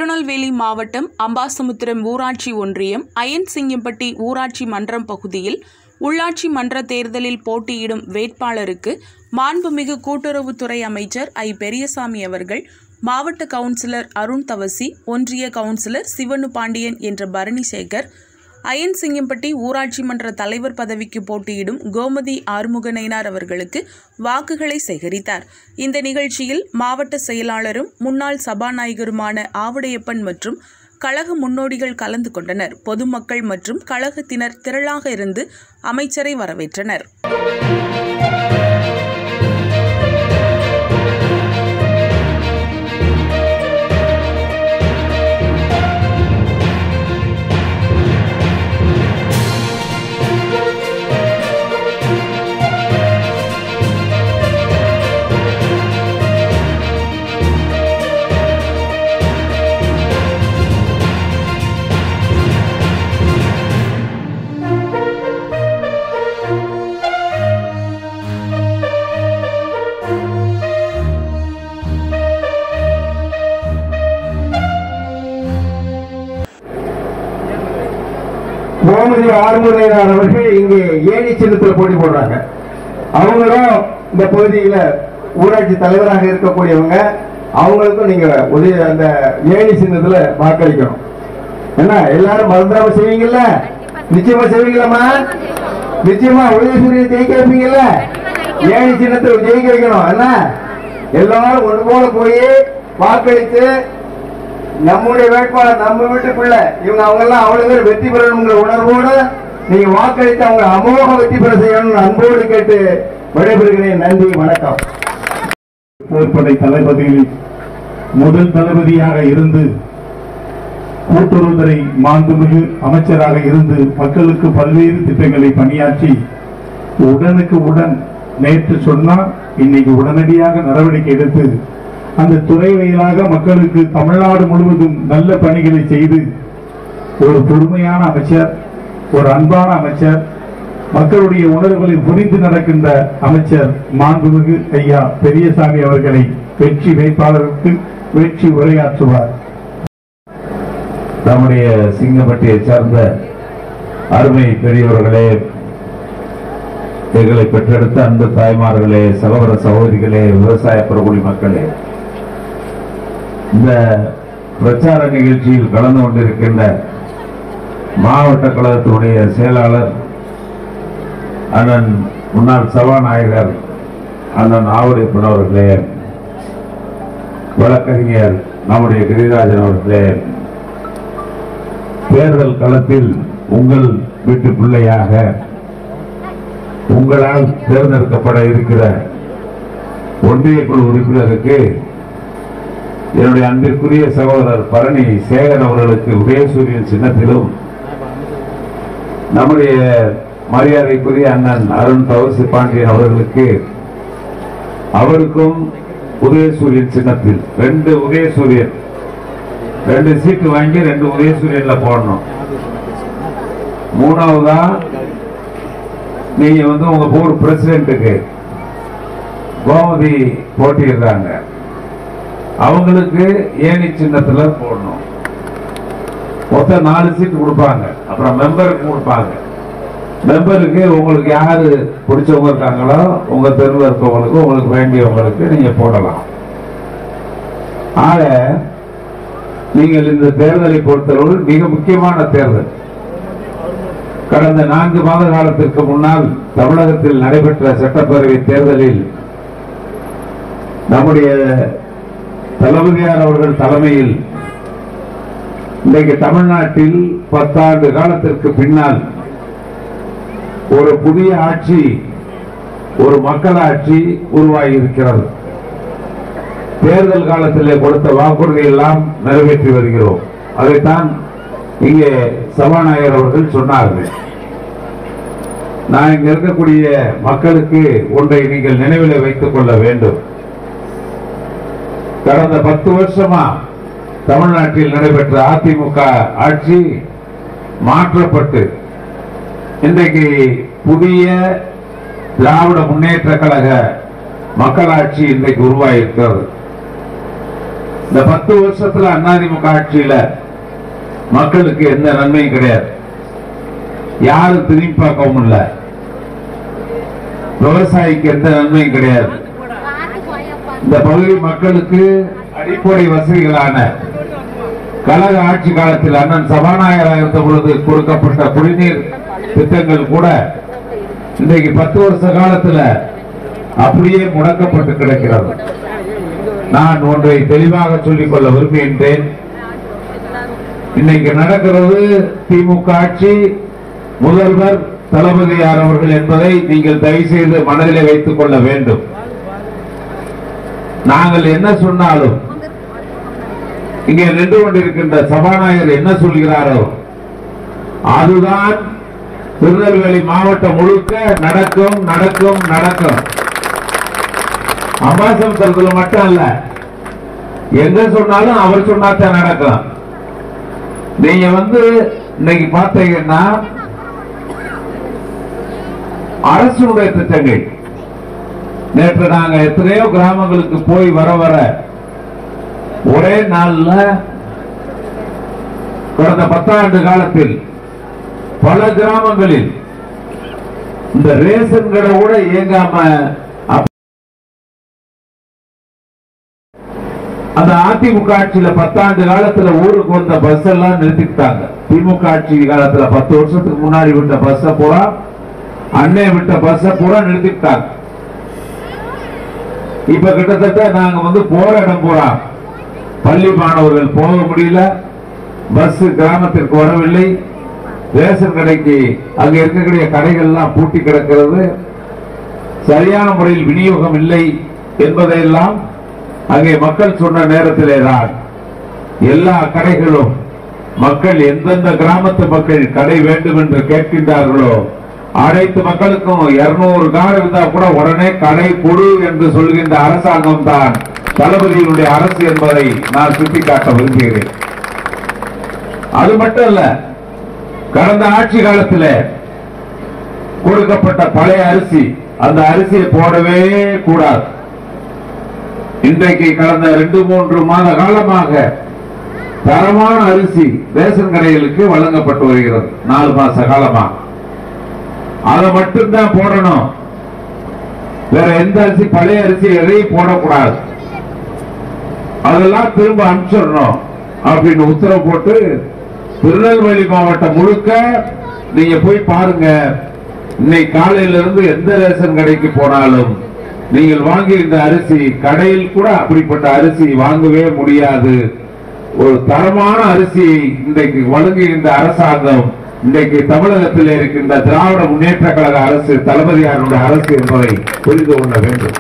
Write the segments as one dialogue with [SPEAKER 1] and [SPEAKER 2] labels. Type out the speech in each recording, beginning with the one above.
[SPEAKER 1] திருநெல்வேலி மாவட்டம் அம்பாசமுத்திரம் ஊராட்சி ஒன்றியம் அயன்சிங்கம்பட்டி ஊராட்சி மன்றம் பகுதியில் உள்ளாட்சி மன்ற தேர்தலில் போட்டியிடும் வேட்பாளருக்கு மாண்புமிகு கூட்டுறவுத்துறை அமைச்சர் ஐ. பெரியசாமி அவர்கள் மாவட்ட கவுன்சிலர் அருண் தவசி, ஒன்றிய கவுன்சிலர் சிவனு பாண்டியன் என்ற பரணிசேகர், அயன்சிங்கம்பட்டி ஊராட்சி மன்ற தலைவர் பதவிக்கு போட்டியிடும் கோமதி ஆறுமுகநயினார் அவர்களுக்கு வாக்குகளை சேகரித்தார். இந்த நிகழ்ச்சியில் மாவட்ட செயலாளரும் முன்னாள் சபாநாயகருமான ஆவுடையப்பன் மற்றும் கழக முன்னோடிகள் கலந்து கொண்டனர். பொதுமக்கள் மற்றும் கழகத்தினர் திரளாக இருந்து அமைச்சரை வரவேற்றனர்.
[SPEAKER 2] கோமதி ஆறுமுகநயினார் அவர்கள் இங்கே ஏணி சின்னத்தில் போட்டி போடுறாங்க. அவங்களும் இந்த பகுதியில் ஊராட்சி தலைவராக இருக்கக்கூடியவங்க. அவங்களுக்கும் நீங்க அந்த ஏணி சின்னத்துல வாக்களிக்கணும். என்ன எல்லாரும் மறந்துடாம செய்வீங்கல்ல? நிச்சயமா செய்வீங்களா? நிச்சயமா உதயசூரிய ஜெயிக்க வைப்பீங்கல்ல? ஏணி சின்னத்தை ஜெயிக்க வைக்கணும். என்ன எல்லாரும் ஒன்று போல போய் வாக்களித்து நம்முடைய வேட்பாளர், நம்ம வீட்டுக்குள்ள இவங்க அவங்க எல்லாம் அவ்வளவு பேர் வெற்றி பெறணுங்கிற உணர்வோடு நீங்க வாக்களித்து அவங்க அமோக வெற்றி பெற செய்யணும் அன்போடு கேட்டு விடைபெறுகிறேன். நன்றி, வணக்கம்.
[SPEAKER 3] போர்ப்படை தளபதியில் முதல் தளபதியாக இருந்து கூட்டுறவுத்துறை மாண்புமிகு அமைச்சராக இருந்து மக்களுக்கு பல்வேறு திட்டங்களை பணியாற்றி உடனுக்கு உடன் நேற்று சொன்னால் இன்னைக்கு உடனடியாக நடவடிக்கை எடுத்து அந்த துறை வாயிலாக மக்களுக்கு தமிழ்நாடு முழுவதும் நல்ல பணிகளை செய்து ஒரு பொறுமையான அமைச்சர், ஒரு அன்பான அமைச்சர், மக்களுடைய உணர்வுகளை புரிந்து நடக்கின்ற அமைச்சர் மாண்புமிகு ஐயா பெரியசாமி அவர்களை வெற்றி வேட்பாளருக்கு வெற்றி உரையாற்றுவார்.
[SPEAKER 4] நம்முடைய சிங்கம்பட்டியை சார்ந்த அருமை பெரியவர்களே, எங்களை பெற்றெடுத்த அன்பு தாய்மார்களே, சகோதர சகோதரிகளே, விவசாய பிரபுலி மக்களே, இந்த பிரச்சார நிகழ்ச்சியில் கலந்து கொண்டிருக்கின்ற மாவட்ட கழகத்தினுடைய செயலாளர் அண்ணன் முன்னாள் சபாநாயகர் அண்ணன் ஆவுடையப்பன் அவர்களே, வழக்கறிஞர் நம்முடைய கிரிராஜன் அவர்களே, தேர்தல் களத்தில் உங்கள் வீட்டு பிள்ளையாக உங்களால் தேர்ந்தெடுக்கப்பட இருக்கிற ஒன்றிய குழு உறுப்பினருக்கு என்னுடைய அன்பிற்குரிய சகோதரர் பரணி சேகர் அவர்களுக்கு உதயசூரியன் சின்னத்திலும், நம்முடைய மரியாதைக்குரிய அண்ணன் அருண் தவசி பாண்டியன் அவர்களுக்கு அவருக்கும் உதயசூரியன் சின்னத்தில் 2 உதயசூரியன் 2 சீட்டு வாங்கி 2 உதயசூரியன்ல போடணும். மூணாவதா நீங்க உங்க போர்டு பிரசிடென்ட்டுக்கு கோமதி போட்டிடுறாங்க, அவங்களுக்கு ஏணி சின்னத்துல போடணும். மொத்தம் 4 சீட்டு கொடுப்பாங்க. அப்புறம் மெம்பருக்கு கொடுப்பாங்க. மெம்பருக்கு உங்களுக்கு யாரு பிடிச்சவங்க இருக்காங்களோ உங்க தெருவில் இருக்கவங்களுக்கு, உங்களுக்கு வேண்டியவங்களுக்கு நீங்க போடலாம். ஆக நீங்கள் இந்த தேர்தலை பொறுத்தவரை மிக முக்கியமான தேர்தல். கடந்த 4 மாத காலத்திற்கு முன்னால் தமிழகத்தில் நடைபெற்ற சட்டப்பேரவை தேர்தலில் நம்முடைய தளபதியார் அவர்கள் தலைமையில் இன்றைக்கு தமிழ்நாட்டில் 10 ஆண்டு காலத்திற்கு பின்னால் ஒரு புதிய ஆட்சி, ஒரு மக்களாட்சி உருவாகி இருக்கிறது. தேர்தல் காலத்திலே கொடுத்த வாக்குறுதி எல்லாம் நிறைவேற்றி வருகிறோம். அதைத்தான் இங்கே சபாநாயகர் அவர்கள் சொன்னார்கள். நான் இங்க இருக்கக்கூடிய மக்களுக்கு ஒன்றை நீங்கள் நினைவில் வைத்துக் கொள்ள வேண்டும். கடந்த 10 வருஷமா தமிழ்நாட்டில் நடைபெற்ற அதிமுக ஆட்சி மாற்றப்பட்டு இன்றைக்கு புதிய திராவிட முன்னேற்ற கழக மக்களாட்சி இன்றைக்கு உருவாகியிருக்கிறது. இந்த 10 வருஷத்துல அதிமுக ஆட்சியில மக்களுக்கு எந்த நன்மையும் கிடையாது. யாரும் திரும்பி பார்க்கவும் இல்ல. விவசாயிக்கு எந்த நன்மையும் கிடையாது. இந்த பகுதி மக்களுக்கு அடிப்படை வசதிகளான கழக ஆட்சி காலத்தில் அண்ணன் சபாநாயகராக இருந்த பொழுது கொடுக்கப்பட்ட குடிநீர் திட்டங்கள் கூட இன்றைக்கு 10 வருஷ காலத்தில் அப்படியே முடக்கப்பட்டு கிடக்கிறது. நான் ஒன்றை தெளிவாக சொல்லிக் கொள்ள விரும்புகின்றேன். இன்னைக்கு நடக்கிறது திமுக ஆட்சி, முதல்வர் தளபதியார் அவர்கள் என்பதை நீங்கள் தயவு செய்து மனதிலே வைத்துக் கொள்ள வேண்டும். நாங்கள் என்ன சொன்னாலும் இங்கே நின்று கொண்டிருக்கின்ற சபாநாயகர் என்ன சொல்கிறாரோ அதுதான் திருநெல்வேலி மாவட்டம் முழுக்க நடக்கும் நடக்கும் நடக்கும். அம்பாசமுத்திரத்தில் மட்டும் அல்ல, எங்க சொன்னாலும் அவர் சொன்னாத்தான் நடக்கும். நீங்க இன்னைக்கு பார்த்தீங்கன்னா அரசுடைய திட்டங்கள், நேற்று நாங்க எத்தனையோ கிராமங்களுக்கு போய் வர வர ஒரே நாள்ல கடந்த 10 ஆண்டு காலத்தில் பல கிராமங்களில் இந்த ரேஷன் கடை கூட இயங்காம அந்த அதிமுக ஆட்சியில 10 ஆண்டு காலத்துல ஊருக்கு வந்த பஸ் எல்லாம் நிறுத்திட்டாங்க. திமுக ஆட்சி காலத்துல 10 வருஷத்துக்கு முன்னாடி விட்ட பஸ் பூரா, அன்னை விட்ட பஸ் பூரா நிறுத்திட்டாங்க. இப்ப கிட்டத்தட்ட நாங்க போற இடம் பூரா பள்ளி மாணவர்கள் போக முடியல, பஸ் கிராமத்திற்கு வரவில்லை, ரேஷன் கடைக்கு அங்க இருக்கக்கூடிய கடைகள் எல்லாம் பூட்டி கிடக்கிறது, சரியான முறையில் விநியோகம் இல்லை என்பதையெல்லாம் அங்கே மக்கள் சொன்ன நேரத்திலே தான் எல்லா கடைகளும் மக்கள் எந்தெந்த கிராமத்து மக்கள் கடை வேண்டும் என்று கேட்கின்றார்களோ அனைத்து மக்களுக்கும் 200 கார் இருந்தா கூட உடனே கடை கொடு என்று சொல்கின்ற அரசாங்கம் தான் தளபதியினுடைய அரசு என்பதை நான் சுட்டிக்காட்ட விரும்புகிறேன். அது மட்டும் அல்ல, கடந்த ஆட்சி காலத்தில் கொடுக்கப்பட்ட பழைய அரிசி, அந்த அரிசியை போடவே கூடாது. இன்றைக்கு கடந்த 2-3 மாத காலமாக தரமான அரிசி ரேஷன் கடைகளுக்கு வழங்கப்பட்டு வருகிறது. 4 மாச காலமாக அதை மட்டும்தான் போடணும், வேற எந்த அரிசி பழைய அரிசி எதையும் போடக்கூடாது, அதெல்லாம் திரும்ப அனுப்பிச்சிடணும் அப்படின்னு உத்தரவு போட்டு திருநெல்வேலி மாவட்டம் முழுக்க நீங்க போய் பாருங்க. இன்னைக்கு காலையில இருந்து எந்த ரேஷன் கடைக்கு போனாலும் நீங்கள் வாங்கி இந்த அரிசி கடையில் கூட அப்படிப்பட்ட அரிசி வாங்கவே முடியாது. ஒரு தரமான அரிசி இன்றைக்கு வழங்குகின்ற அரசாங்கம் இன்றைக்கு தமிழகத்தில் இருக்கின்ற திராவிட முன்னேற்ற கழக அரசு, தளபதியாருடைய அரசு என்பதை புரிந்து கொள்ள வேண்டும்.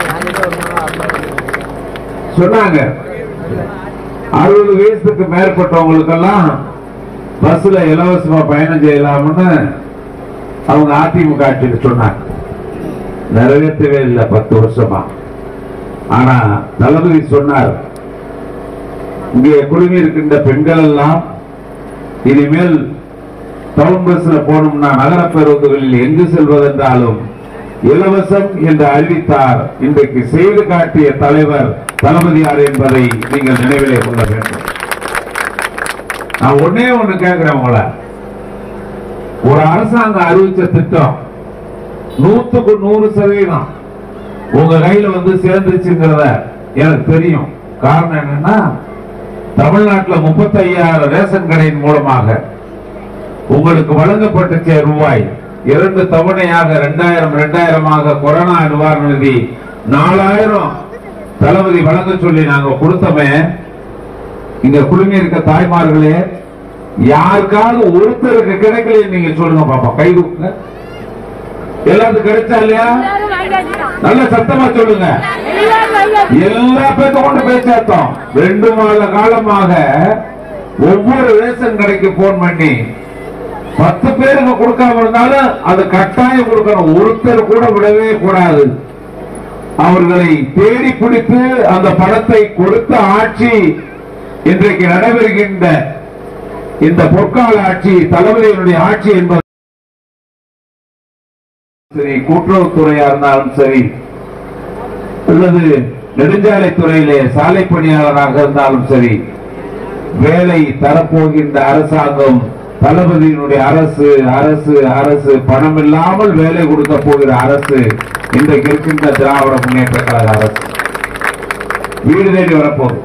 [SPEAKER 4] சொன்னாங்க 60 வயசுக்கு மேற்பட்டவங்களுக்கெல்லாம் பஸ்ல இலவசமா பயணம் செய்யலாம்னு அவங்க அதிமுக ஆட்சியில் சொன்னாங்க. நிறைவேற்றவே இல்லை 10 வருஷமா. ஆனா தளபதி சொன்னார், இங்கே குழுமி இருக்கின்ற பெண்கள் எல்லாம் இனிமேல் டவுன் பஸ்ல போனோம்னா நகர பேருந்துகளில் எங்கு செல்வதென்றாலும் இலவசம் என்று அறிவித்தார். இன்றைக்கு செய்து காட்டிய தலைவர் தளபதியார் என்பதை நீங்கள் நினைவிலே கொள்ள வேண்டும். நான் ஒன்னே ஒண்ணு கேட்கிறேன் உங்களை, ஒரு அரசாங்கம் அறிவிச்ச திட்டம் 100க்கு 100% உங்க கையில சேர்ந்துச்சுங்கிறத எனக்கு தெரியும். காரணம் என்னன்னா, தமிழ்நாட்டில் 35,000 ரேஷன் கடையின் மூலமாக உங்களுக்கு வழங்கப்பட்ட ரூபாய் 2 தவணையாக 2000 கொரோனா நிவாரண நிதி 4000 தளபதி வழங்க சொல்லி நாங்க கொடுத்தோமே. இங்க குழுமி இருக்க தாய்மார்களே, யாருக்காவது ஒருத்தருக்கு கிடைக்கல நீங்க சொல்லுங்க பாப்பா, கை தூக்குங்க. எல்லாத்துக்கும் கிடைச்சா இல்லையா? நல்ல சத்தமா சொல்லுங்க. எல்லா பேரும் கொண்டு போய் சேர்த்தோம். 2 மாத காலமாக ஒவ்வொரு ரேஷன் கடைக்கு போன் பண்ணி 10 பேருக்கு கொடுக்காம இருந்தாலும் அது கட்டாயம் கொடுக்கணும். ஒருத்தர் கூட விடவே கூடாது. அவர்களை தேடி பிடித்து அந்த பணத்தை கொடுத்த ஆட்சி இன்றைக்கு நடைபெறுகின்ற இந்த பொற்கால ஆட்சி, தளபதியினுடைய ஆட்சி என்பது சரி, கூட்டுறவுத்துறையா இருந்தாலும் சரி, அல்லது நெடுஞ்சாலைத்துறையிலே சாலை பணியாளராக இருந்தாலும் சரி, வேலை தரப்போகின்ற அரசாங்கம், தளபதியினுடைய அரசு அரசு அரசு பணம் இல்லாமல் வேலை கொடுக்க போகிற அரசு இன்றைக்கு இருக்கின்ற திராவிட முன்னேற்ற கழக அரசு. வீடு தேடி வரப்போகுது.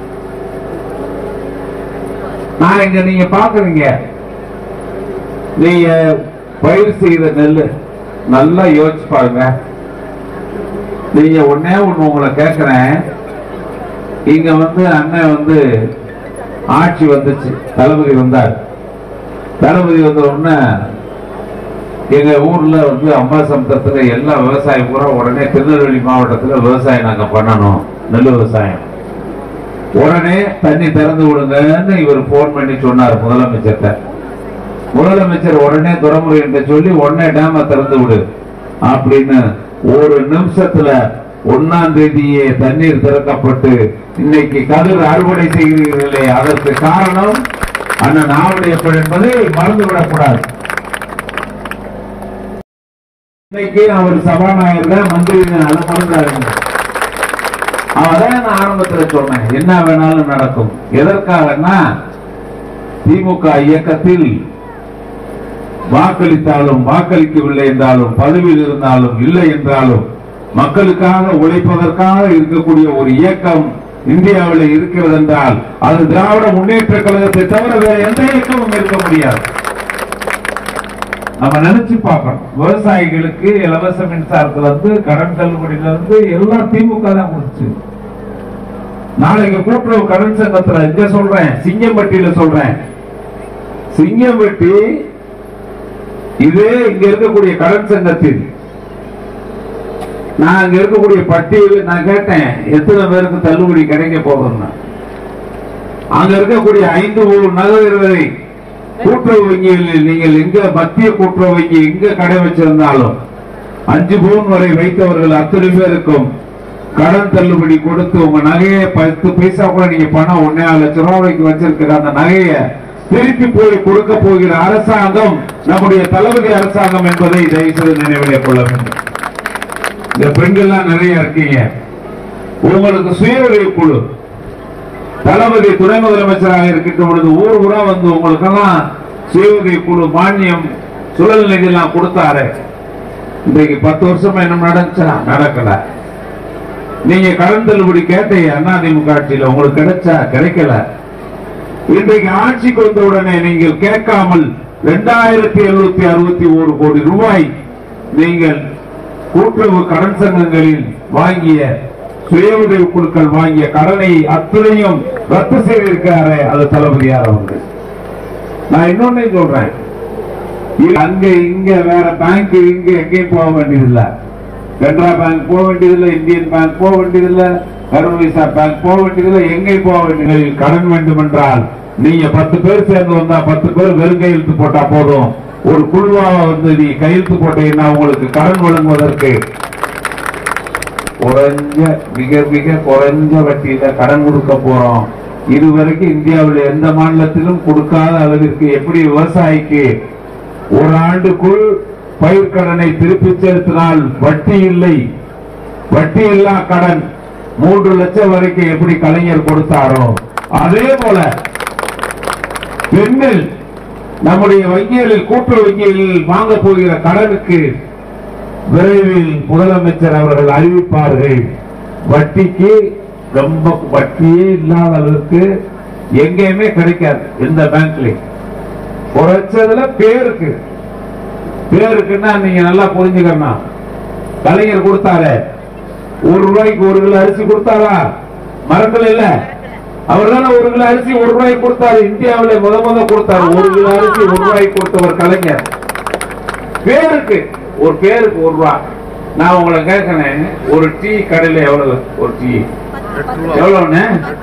[SPEAKER 4] நான் இங்க நீங்க பாக்குறீங்க, நீங்க பயிர் செய்த நெல் நல்லா யோசிச்சு பாருங்க. நீங்க ஒன்னே ஒண்ணு உங்களை கேட்கிறேன், இங்க அண்ணன் ஆட்சி வந்துச்சு, தளபதி வந்தார். தளபதி வந்த உடனே எங்க ஊர்ல அம்பாசமுத்திரத்துல எல்லா விவசாயம் பூரா உடனே திருநெல்வேலி மாவட்டத்துல விவசாயம் நாங்க பண்ணணும், நெல் விவசாயம். உடனே தண்ணி திறந்து விடுங்கன்னு இவர் போன் பண்ணி சொன்னார் முதலமைச்சர்கிட்ட. முதலமைச்சர் உடனே துறைமுறை என்று சொல்லி உடனே டேம திறந்து விடு அப்படின்னு ஒரு நிமிஷத்துல 1ஆம் தேதியே தண்ணீர் திறக்கப்பட்டு இன்னைக்கு கதிர் அறுவடை செய்கிறீர்களே, அதற்கு காரணம் அண்ணன் ஆவுடையப்பன் என்பதை மறந்துவிடக்கூடாது. இன்னைக்கு அவர் சபாநாயகர் மந்திரி, அதை மறந்தாருங்க. அவதான் ஆரம்பத்தில் சொன்னேன், என்ன வேணாலும் நடக்கும். எதற்காகனா திமுக இயக்கத்தில் வாக்களித்தாலும் வாக்களிக்கவில்லை என்றாலும், பதவியில் இருந்தாலும் இல்லை என்றாலும், மக்களுக்காக உழைப்பதற்காக இருக்கக்கூடிய ஒரு இயக்கம் இந்தியாவில் இருக்கிறது என்றால் அது திராவிட முன்னேற்ற கழகத்தை தவிர வேற எந்த இயக்கமும் இருக்க முடியாது. நம்ம நினைச்சு பார்க்கணும். விவசாயிகளுக்கு இலவச மின்சாரத்துல கடன் தள்ளுபடியில எல்லாம் திமுக தான் கொடுத்து. நாளைக்கு கூட்டுறவு கடன் சங்கத்துல இங்க சொல்றேன், சிங்கம்பட்டியில சொல்றேன், சிங்கம்பட்டி இதே இங்க இருக்கக்கூடிய கடன் சங்கத்தில் நான் அங்க இருக்கக்கூடிய பட்டியல் நான் கேட்டேன், எத்தனை பேருக்கு தள்ளுபடி கிடைக்க போகுதுன்னா, அங்க இருக்கக்கூடிய 5 நகர்களை கூட்டுறவு வங்கியில் நீங்கள் எங்க மத்திய கூட்டுறவு வங்கி எங்க கடை வச்சிருந்தாலும் 5 பவுன் வரை வைத்தவர்கள் அத்தனை பேருக்கும் கடன் தள்ளுபடி கொடுத்து உங்க நகையை 10 பைசா கூட நீங்க பணம் 1.5 லட்சம் ரூபாய்க்கு வச்சிருக்கிற அந்த நகையை திருப்பி போய் கொடுக்க போகிற அரசாங்கம் நம்முடைய தளபதி அரசாங்கம் என்பதை தயவுசெய்து நினைவிலே கொள்ள வேண்டும். இந்த பெண்கள்லாம் நிறைய இருக்கீங்க, உங்களுக்கு சுய உதவி குழு தளபதி துணை முதலமைச்சராக இருக்கின்ற பொழுது ஊர் ஊரா உங்களுக்கெல்லாம் சுய உதவி குழு மானியம் சுழல் நிதி எல்லாம் கொடுத்தாரு. இன்றைக்கு 10 வருஷமா என்ன நடந்துச்சா? நடக்கல. நீங்க கடன் தள்ளுபடி கேட்டீங்க அதிமுக ஆட்சியில், உங்களுக்கு கிடைச்சா? கிடைக்கல. இன்றைக்கு ஆட்சிக்கு வந்த உடனே நீங்கள் கேட்காமல் 2761 கோடி ரூபாய் நீங்கள் கூட்டுறவு கடன் சங்கங்களில் வாங்கிய சுய உதவி குழுக்கள் வாங்கிய கடனை அத்தனையும் ரத்து செய்திருக்காரு அது தளபதியார் அவர்கள். நான் இன்னொன்னு சொல்றேன், அங்க இங்க வேற பேங்க் இங்க எங்கேயும் போக வேண்டியதில்லை. கனரா பேங்க் போக வேண்டியதில்லை, இந்தியன் பேங்க் போக வேண்டியதில்லை, கரூர் வைசா பேங்க் போக வேண்டியதில்லை, எங்கேயும் போக வேண்டியதில்லை. கடன் வேண்டும் என்றால் நீங்க 10 பேர் சேர்ந்து வந்தா 10 பேர் வெறும் கையெழுத்து போட்டா போதும். ஒரு குழுவாக நீ கையெழுத்து போட்டீங்கன்னா உங்களுக்கு கடன் வழங்குவதற்கு மிக மிக குறைஞ்ச வட்டியில கடன் கொடுக்க போறோம். இதுவரைக்கும் இந்தியாவில் எந்த மாநிலத்திலும் கொடுக்காத அளவிற்கு. எப்படி விவசாயிக்கு ஒரு ஆண்டுக்குள் பயிர்க்கடனை திருப்பி செலுத்தினால் வட்டி இல்லை, வட்டி இல்லா கடன் 3 லட்சம் வரைக்கும் எப்படி கலைஞர் கொடுத்தாரோ அதே போல பெண்கள் நம்முடைய வங்கிகளில் கூட்டுறவு வங்கிகளில் வாங்க போகிற கடனுக்கு விரைவில் முதலமைச்சர் அவர்கள் அறிவிப்பார்கள். வட்டிக்கு ரொம்ப வட்டியே இல்லாத அளவுக்கு எங்கேயுமே கிடைக்காது எந்த பேங்க்லயும். குறைச்சதுல பேருக்குன்னா நீங்க நல்லா புரிஞ்சுக்கணும். கலைஞர் கொடுத்தாரு, 1 ரூபாய்க்கு 1 கிலோ அரிசி கொடுத்தாரா? மறக்கல இல்ல, அவர் தானே 1 கிலோ அரிசி 1 ரூபாய்க்கு கொடுத்தாரு. இந்தியாவில முத கொடுத்தாரு 1 கிலோ அரிசி 1 ரூபாய்க்கு கொடுத்தவர் கலைஞர். பேருக்கு ஒரு பேருக்கு 1 ரூபாய். நான் உங்களை கேட்கிறேன், ஒரு டீ கடையில எவ்வளவு? ஒரு டீ எவ்வளவுன்னு?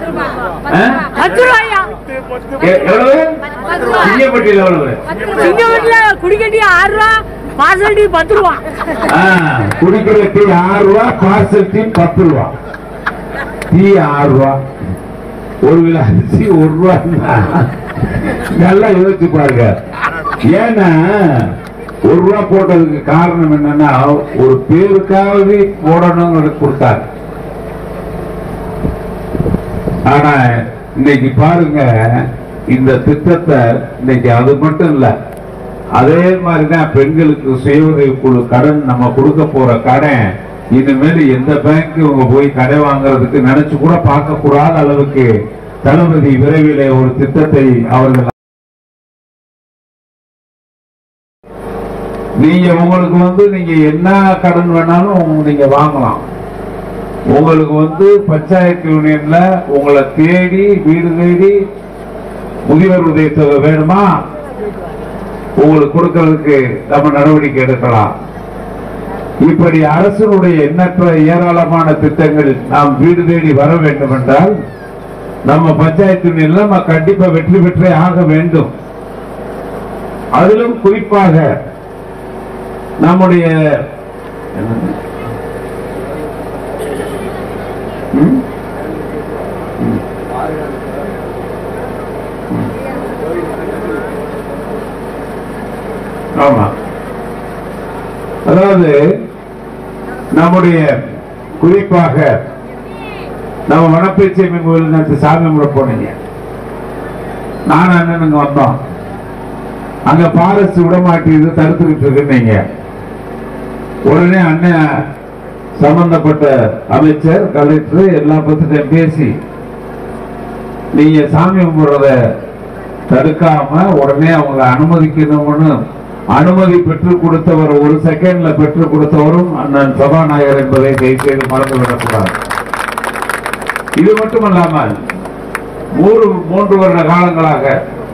[SPEAKER 4] எவ்வளவு? சிங்கப்பட்டியில் எவ்வளவு?
[SPEAKER 5] குடிக்கட்டி 6 ரூபா, பார்சல் டீ 10 ரூபா.
[SPEAKER 4] குடிக்கிற டீ 6 ரூபா, பார்சல் டீ 10 ரூபா. டீ 6 ரூபா, 1 கிலோ அரிசி 1 ரூபா. நல்லா யோசிச்சு பாருங்க. ஏன்னா 1 ரூபா போட்டதுக்கு காரணம் என்னன்னா ஒரு பேருக்காவது போடணும் கொடுத்தாரு. ஆனா இன்னைக்கு பாருங்க, இந்த திட்டத்தை இன்னைக்கு அது மட்டும் இல்ல, அதே மாதிரிதான் பெண்களுக்கு சுய உதவி குழு கடன் நம்ம கொடுக்க போற கடன் இனிமேல் எந்த பேங்க் இவங்க போய் கடை வாங்குறதுக்கு நினைச்சு கூட பார்க்க கூடாத அளவுக்கு தளபதி விரைவிலே ஒரு திட்டத்தை அவர்கள் நீங்க உங்களுக்கு நீங்க என்ன கடன் வேணாலும் நீங்க வாங்கலாம். உங்களுக்கு பஞ்சாயத்து யூனியன்ல உங்களை தேடி வீடு தேடி முதியோர் உதவித்தொகை வேணுமா, உங்களுக்கு கொடுக்கிறதுக்கு நம்ம நடவடிக்கை எடுக்கலாம். இப்படி அரசுடைய எண்ணற்ற ஏராளமான திட்டங்கள் நாம் வீடு தேடி வர வேண்டும் என்றால் நம்ம பஞ்சாயத்து யூனியன்ல நம்ம கண்டிப்பா வெற்றி பெற்றே ஆக வேண்டும். அதிலும் குறிப்பாக நம்முடைய ஆமா, அதாவது நம்முடைய குறிப்பாக நம்ம வனப்பேச்சை கோயில் நேற்று சாமி கும்பிட போனீங்க, நானும் அண்ணனுங்க வந்தோம். அங்க பாரஸ்ட் விட மாட்டேங்குது, தடுத்துக்கிட்டு இருக்குன்னீங்க. உடனே அண்ணன் சம்பந்தப்பட்ட அமைச்சர் கலெக்டர் எல்லா பத்திட்டம் பேசி நீங்க சாமி கும்பிடுறத தடுக்காம உடனே அவங்க அனுமதிக்கணும்னு அனுமதி பெற்றுக் கொடுத்தவர், ஒரு செகண்ட்ல பெற்றுக் கொடுத்தவரும் அண்ணன் சபாநாயகர் என்பதை தயவுசெய்து மறந்துவிடக்கூடாது. இது மட்டுமல்லாமல் 3 வருட காலங்களாக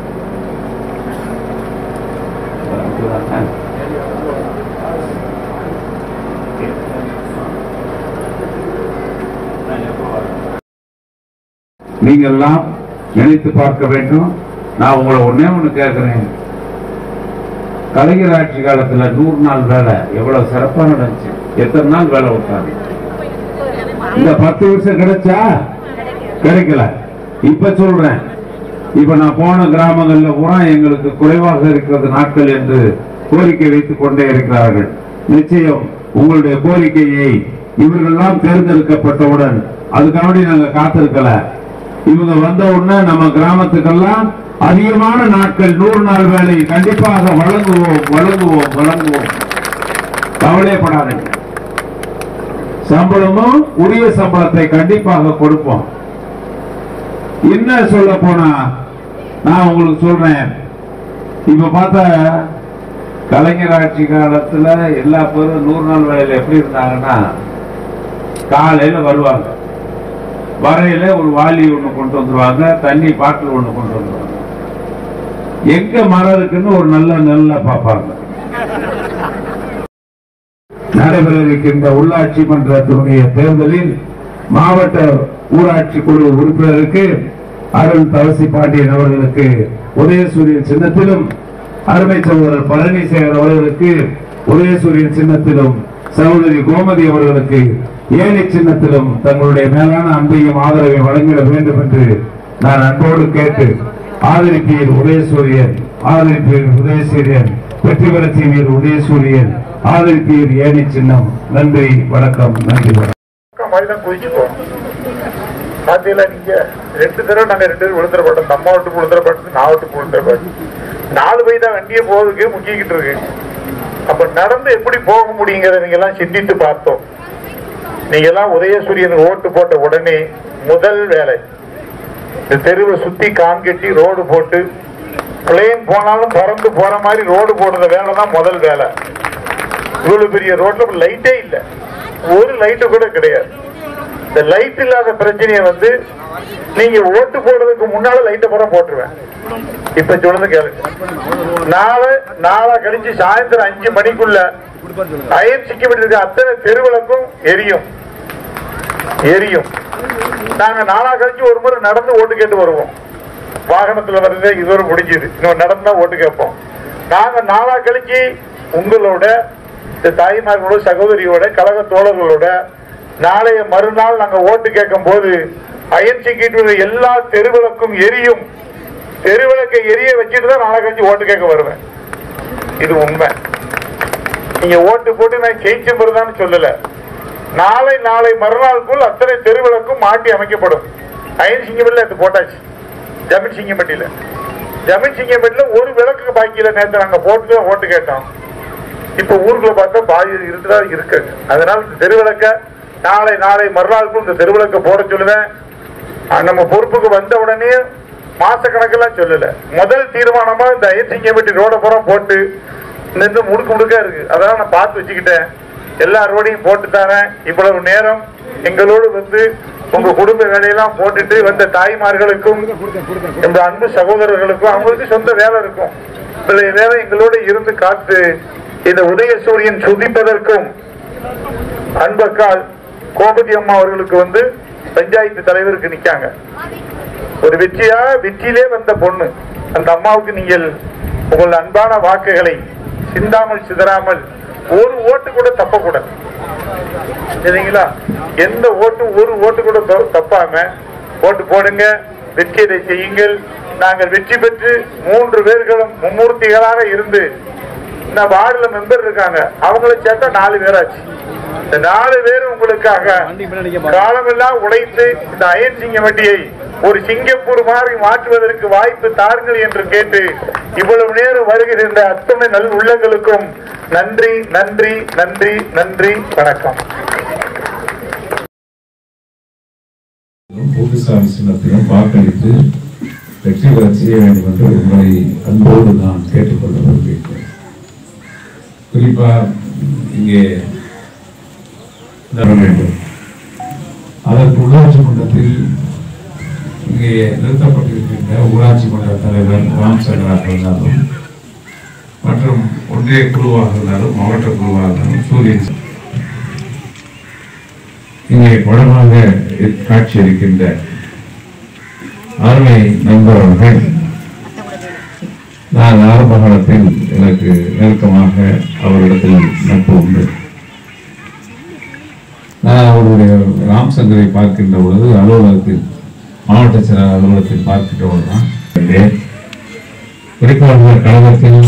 [SPEAKER 4] நீங்கள் எல்லாம் நினைத்து பார்க்க வேண்டும். நான் உங்களை ஒண்ணு கேட்கிறேன், கலைஞர் ஆட்சி காலத்துல 100 நாள் வேலை எவ்வளவு சிறப்பா நடந்துச்சு. எத்தனை நாள் வேலை விட்டாங்க? இந்த 10 வருஷம் கிடைச்சா? கிடைக்கல. இப்ப சொல்றேன், இப்ப நான் போன கிராமங்கள்ல பூரா எங்களுக்கு குறைவாக இருக்கிறது நாட்கள் என்று கோரிக்கை வைத்துக் கொண்டே இருக்கிறார்கள். நிச்சயம் உங்களுடைய கோரிக்கையை இவர்களெல்லாம் தேர்ந்தெடுக்கப்பட்டவுடன் அதுக்காக நாங்க காத்திருக்கல. இவங்க வந்த உடனே நம்ம கிராமத்துக்கெல்லாம் அதிகமான நாட்கள் 100 நாள் வேலை கண்டிப்பாக வழங்குவோம். கவலைப்படாதீங்க. சம்பளமும் உரிய சம்பளத்தை கண்டிப்பாக கொடுப்போம். என்ன சொல்ல போனா நான் உங்களுக்கு சொல்றேன், இப்ப பார்த்தா கலைஞர் ஆட்சி காலத்துல எல்லா பேரும் 100 நாள் வேலையில எப்படி இருந்தாங்கன்னா, காலையில வருவாங்க, வரையில ஒரு வாளி ஒண்ணு கொண்டு வந்துருவாங்க, தண்ணி பாட்டில் ஒண்ணு கொண்டு வந்துருவாங்க. எங்க மரம் இருக்குன்னு ஒரு நல்ல பார்ப்பாங்க. நடைபெற இருக்கின்ற உள்ளாட்சி மன்றத்தினுடைய தேர்தலில் மாவட்ட ஊராட்சி குழு உறுப்பினருக்கு அருள் தவசி பாண்டியன் அவர்களுக்கு உதயசூரியன் சின்னத்திலும், அருமை சகோதரர் பழனிசேகர் அவர்களுக்கு உதயசூரியன் சின்னத்திலும், சகோதரி கோமதி அவர்களுக்கு ஏனி சின்னத்திலும் தங்களுடைய மேலான அன்பையும் ஆதரவை வழங்கிட வேண்டும் என்று நான் அன்போடு கேட்டு, ஆதரிப்பீர் உதயசூரியன், ஆதரிப்பீர் உதயசூரியன், வெற்றி பெற செய்வீர் உதயசூரியன், ஆதரிப்பீர் ஏனி சின்னம். நன்றி, வணக்கம். நன்றி, வணக்கம்.
[SPEAKER 6] பாத்தீங்களா, நீங்க 2 தடவை நாங்க 2 பேரும் விழுந்துடப்பட்டோம். அம்மா விட்டு விழுந்துடப்பட்டு, நான் விட்டு விழுந்துடப்பட்டு, 4 பை தான் வண்டியை போறதுக்கு முக்கிக்கிட்டு இருக்கு. அப்ப நடந்து எப்படி போக முடியுங்கிறத நீங்க எல்லாம் சிந்தித்து பார்த்தோம். நீங்க எல்லாம் உதயசூரியன் ஓட்டு போட்ட உடனே முதல் வேலை இந்த தெருவை சுத்தி கான்கட்டி ரோடு போட்டு, பிளேன் போனாலும் பறந்து போற மாதிரி ரோடு போடுற வேலை தான் முதல் வேலை. இவ்வளவு பெரிய ரோட்ல லைட்டே இல்லை, ஒரு லைட்டு கூட கிடையாது. இந்த லைட் இல்லாத பிரச்சனையை நீங்க ஓட்டு போடுறதுக்கு முன்னால லைட்டை பூரா போட்டுருவேன். இப்ப சொல்லுங்க கேளுங்க, நாளை கழிச்சு சாயந்தரம் 5 மணிக்குள்ள அயன் சிக்கப்பட்டிருக்க அத்தனை தெருவிளக்கும் எரியும். நாங்க நாளா கழிச்சு ஒரு முறை நடந்து ஓட்டு கேட்டு வருவோம். வாகனத்துல வருது, இதுவரை முடிஞ்சது, இன்னும் நடந்தா ஓட்டு கேட்போம். நாங்க நாளா கழிச்சு உங்களோட இந்த தாய்மார்களோட சகோதரியோட கழக தோழர்களோட நாளைய மறுநாள் நாங்க ஓட்டு கேட்கும் போது அயன் சிக்கிட்டு எல்லா தெருவிளக்கும் எரியும். தெருவிளக்கை எரிய வச்சுட்டு தான் நாளை கழிச்சு ஓட்டு கேட்க வருவேன். இது உண்மை. நீங்க ஓட்டு போட்டு நான் ஜெயிச்ச பிறதான்னு சொல்லல. நாளை மறுநாளுக்குள் அத்தனை தெருவிளக்கும் மாட்டி அமைக்கப்படும். அயன் சிங்கப்பட்டில எடுத்து போட்டாச்சு. ஜமீன் சிங்கப்பட்டியில ஒரு விளக்கு பாக்கியில நேற்று நாங்க போட்டு ஓட்டு கேட்டோம். இப்ப ஊருக்குள்ள பார்த்தா பாதி இருந்துதான் இருக்கு. அதனால இந்த தெருவிளக்க நாளை மறுநாளுக்கும் இந்த தெருவிளக்க போட சொல்லுவேன். நம்ம பொறுப்புக்கு வந்த உடனே மாச கணக்கெல்லாம் சொல்லல. முதல் தீர்மானமா இந்த அயன் சிங்கப்பட்டி ரோட புறம் போட்டு இந்த முடுக்க இருக்கு. அதெல்லாம் நான் பார்த்து வச்சுக்கிட்டேன். எல்லா ரோடையும் போட்டு தரேன். இவ்வளவு நேரம் எங்களோடு வந்து உங்க குடும்ப வேலையெல்லாம் போட்டுட்டு வந்த தாய்மார்களுக்கும் எங்க அன்பு சகோதரர்களுக்கும் அவங்களுக்கு சொந்த வேலை இருக்கும். வேலை எங்களோடு இருந்து காத்து இந்த உதயசூரியன் சுதிப்பதற்கும் அன்பக்கால் கோபதி அம்மா அவர்களுக்கு வந்து பஞ்சாயத்து தலைவருக்கு நிக்காங்க. ஒரு வெற்றியிலே வந்த பொண்ணு அந்த அம்மாவுக்கு நீங்கள் உங்கள் அன்பான வாக்குகளை சிந்தாமல் சிதறாமல் ஒரு ஓட்டு கூட தப்பக்கூடாது. சரிங்களா? எந்த ஓட்டு ஒரு ஓட்டு கூட தப்பாம ஓட்டு போடுங்க. வெற்றியை செய்யுங்கள். நாங்கள் வெற்றி பெற்று 3 பேர்களும் மும்மூர்த்திகளாக இருந்து இந்த வார்டுல மெம்பர் இருக்காங்க. அவங்களை சேர்த்தா 4 பேராச்சு. இந்த 4 பேரும் உங்களுக்காக காலமெல்லாம் உழைத்து இந்த அயன் சிங்கப்பட்டியை ஒரு சிங்கப்பூர் மாதிரி மாற்றுவதற்கு வாய்ப்பு தாருங்கள் என்று கேட்டு இவ்வளவு நேரம் வருகின்ற அத்தனை நல் உள்ளங்களுக்கும் நன்றி நன்றி நன்றி நன்றி. வணக்கம்.
[SPEAKER 4] புதுசாமி சின்னத்திலும் வாக்களித்து வெற்றி பெற செய்ய வேண்டும் என்று உங்களை அன்போடு நான் கேட்டுக்கொள்ள விரும்புகிறேன். குறிப்பா இங்கே வேண்டும். அதற்கு உள்ளாட்சி மன்றத்தில் இங்கே நிறுத்தப்பட்டிருக்கின்ற ஊராட்சி மன்ற தலைவர் ராம் சங்கராக இருந்தாலும் மற்றும் ஒன்றிய குழுவாக இருந்தாலும் மாவட்ட குழுவாக இருந்தாலும் சூரியன் இங்கே படமாக காட்சி இருக்கின்ற அருமை நண்பர்கள் நான் ஆரம்ப காலத்தில் எனக்கு நெருக்கமாக அவரிடத்தில் நட்பு உண்டு. நான் அவருடைய ராம் சங்கரை பார்க்கின்ற பொழுது அலுவலகத்தில் மாவட்ட செயலாளர் அலுவலகத்தில் பார்க்கின்ற பொழுதுதான் குறிப்பாக கழகத்தில்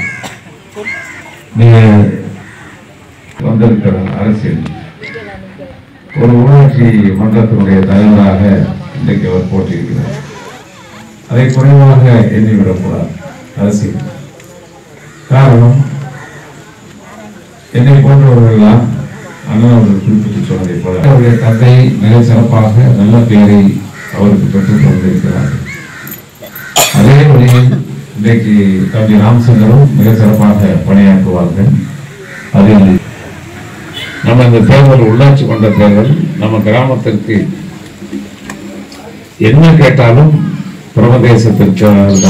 [SPEAKER 4] நீங்கள் வந்திருக்கிற அரசியல் ஒரு ஊராட்சி மன்றத்தினுடைய தலைவராக இன்றைக்கு அவர் போட்டியிருக்கிறார். அதை குறைவாக எண்ணிவிடக்கூடாது அரசியல். காரணம் என்னை போன்றவர்கள்லாம் அண்ணன் அவர்கள் குறிப்பிட்டு சொன்னதை போல அவருடைய தந்தை மிக சிறப்பாக நல்ல பெயரை அவருக்கு பெற்றுக் கொண்டிருக்கிறார்கள். அதே வழியில் இன்றைக்கு தம்பி ராமச்சந்திரனும் மிக சிறப்பாக பணியாற்றுவார்கள். அதில் நம்ம இந்த தேர்தல் உள்ளாட்சி மன்ற தேர்தல் நம்ம கிராமத்திற்கு என்ன கேட்டாலும் பிரமதேசத்திற்கு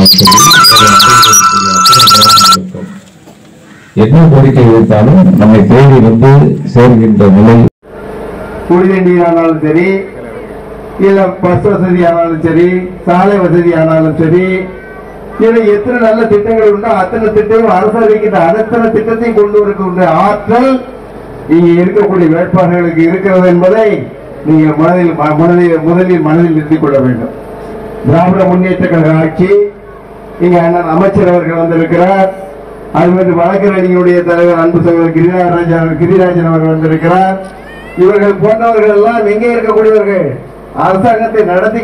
[SPEAKER 4] என்ன கோரிக்கை வைத்தாலும் நம்மை தேடி வந்து சேர்கின்ற நிலை.
[SPEAKER 2] குடிநீர் ஆனாலும் சரி, இல்ல பஸ் வசதி ஆனாலும் சரி, சாலை வசதி ஆனாலும் சரி, இதுல எத்தனை நல்ல திட்டங்கள் உண்டோ அத்தனை திட்டங்கள் அரசு அறிவிக்கின்ற அத்தனை திட்டத்தையும் கொண்டு வருகின்ற ஆற்றல் இங்க இருக்கக்கூடிய வேட்பாளர்களுக்கு இருக்கிறது என்பதை நீங்கள் முதலில் மனதில் நிறுத்திக் கொள்ள வேண்டும். திராவிட முன்னேற்ற கழக ஆட்சி இங்க அண்ணன் அமைச்சர் அவர்கள் வந்திருக்கிறார். அது வழக்கறிஞருடைய தலைவர் அன்பு சகோதரர் கிரிராஜன் அவர்கள் வந்திருக்கிறார். இவர்கள் போன்றவர்கள் எல்லாம் எங்கே இருக்கக்கூடியவர்கள்? அரசாங்கத்தை நடத்தி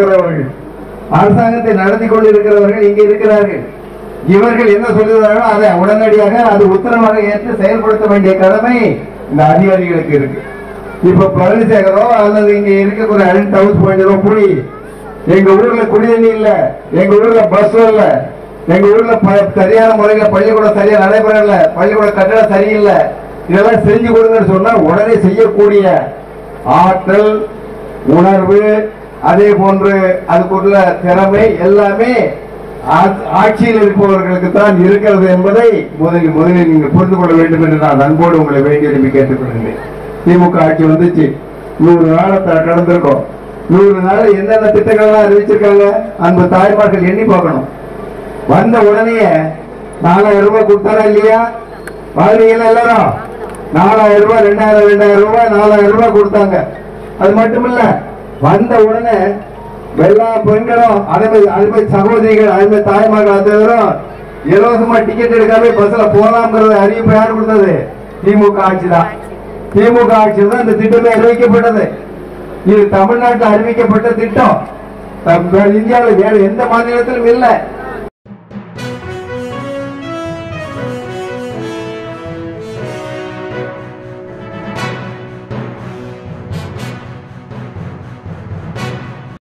[SPEAKER 2] கொண்டிருக்கிறவர்கள் இங்கே இருக்கிறார்கள். இவர்கள் என்ன சொல்லுகிறார்களோ அதை உடனடியாக அது உத்தரவாக ஏற்று செயல்படுத்த வேண்டிய கடமை இந்த அதிகாரிகளுக்கு இருக்கு. இப்ப பழனிசேகரோ அல்லது இங்க இருக்கக்கூடிய அழின் டவுஸ் பாயிண்டோ போய் எங்க ஊர்ல குடிநீர் இல்ல, எங்க ஊர்ல பஸ் இல்ல, எங்க ஊர்ல சரியான முறையில பள்ளிக்கூடம் சரியா நடைபெறல, பள்ளிக்கூட கட்டடம் சரியில்லை, இதெல்லாம் செஞ்சு கொடுங்கன்னு சொன்னா உடனே செய்யக்கூடிய ஆற்றல், உணர்வு, அதே போன்று அதுக்குள்ள திறமை எல்லாமே ஆட்சியில் இருப்பவர்களுக்கு தான் இருக்கிறது என்பதை முதலில் நீங்கள் புரிந்து கொள்ள வேண்டும் என்று நான் அன்போடு உங்களை வேண்டி விரும்பி கேட்டுக்கொள்கிறேன். திமுக ஆட்சி வந்துச்சு, 100 நாளை கடந்திருக்கோம். 100 நாள் என்னென்ன திட்டங்கள்லாம் அறிவிச்சிருக்காங்க அன்பு தாய்மார்கள் எண்ணி பார்க்கணும். வந்த உடனே 4000 ரூபாய் கொடுத்தாரா இல்லையா? வாழ்வீங்களா எல்லாரும்? 4000 ரூபாய், 2000 ரூபாய், 4000 ரூபாய் கொடுத்தாங்க. அது மட்டுமில்ல, வந்த உடனே எல்லா பெண்களும் அதே சகோதரிகள் அதே தாய்மார்கள் அத்தவரும் இலவசமா டிக்கெட் எடுக்காம பஸ்ல போலாம்ங்கிறது அறிவிப்பு யார் கொடுத்தது? திமுக ஆட்சி தான். திமுக ஆட்சி தான் இந்த திட்டமே அறிவிக்கப்பட்டது. இது தமிழ்நாட்டில் அறிவிக்கப்பட்ட திட்டம். இந்தியாவில் வேற எந்த மாநிலத்திலும் இல்லை.